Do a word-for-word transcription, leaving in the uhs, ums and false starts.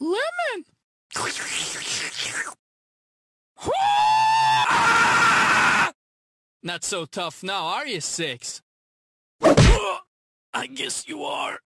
Lemon! Not so tough now, are you, Six? I guess you are.